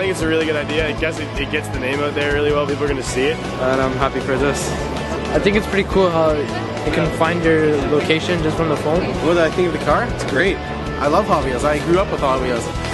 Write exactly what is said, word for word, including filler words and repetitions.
think it's a really good idea. I guess it, it gets the name out there really well. People are going to see it, and I'm happy for this. I think it's pretty cool how you can find your location just from the phone. What do I think of the car? It's great. I love Hot Wheels. I grew up with Hot Wheels.